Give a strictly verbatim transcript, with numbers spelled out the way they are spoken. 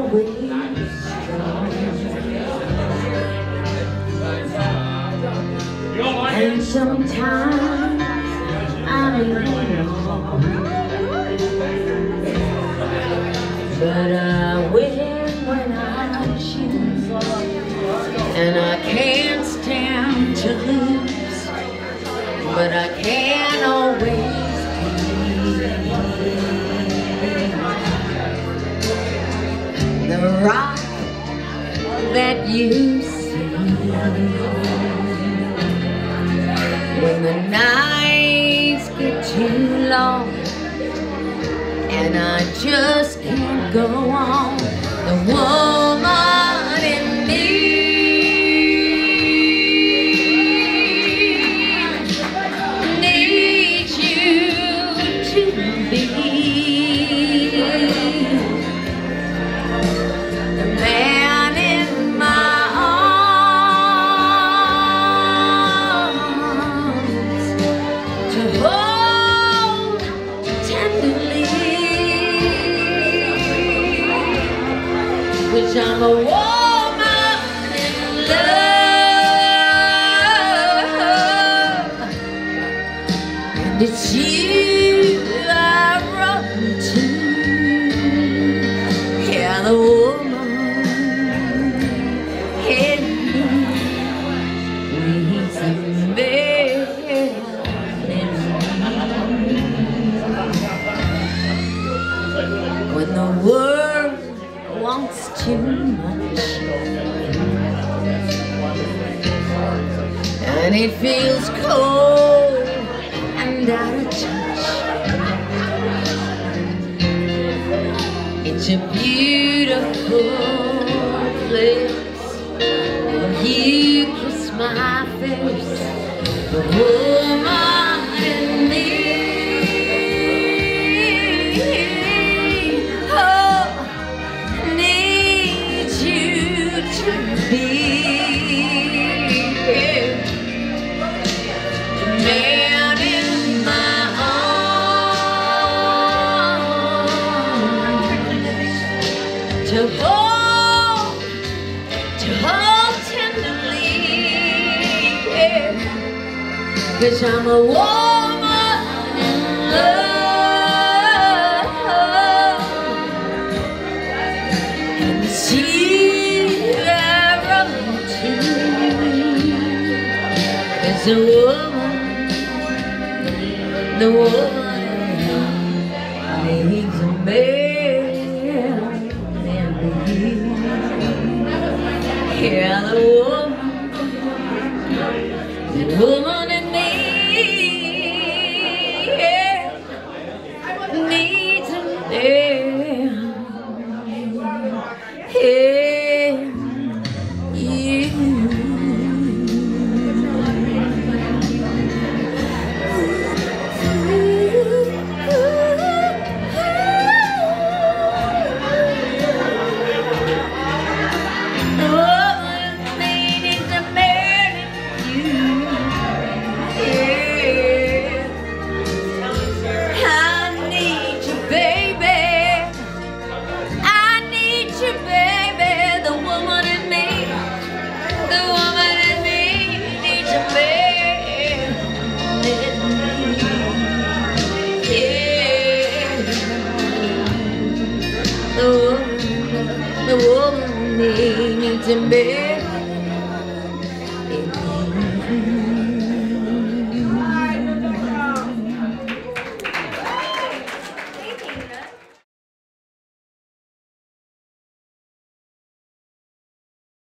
always strong, and sometimes I'm alone, but I win when I choose, and I can't stand to lose, but I can't always be the rock that you see when the nights get too long and I just can't go on. The woman in me needs you to be the man in my arms to hold tenderly. Which I'm a woman in love, and it's you I run to. Yeah, the woman in me needs a man in me. When the world wants too much and it feels cold and out of touch, it's a beautiful place when you kiss my face. The woman in me, to be the man in my arms, to hold, to hold tenderly, yeah. 'Cause I'm a woman in love, and the sea the woman, the woman needs a man in me. Yeah, the woman, the woman in me, yeah, needs a man. Yeah, you. The woman needs a man.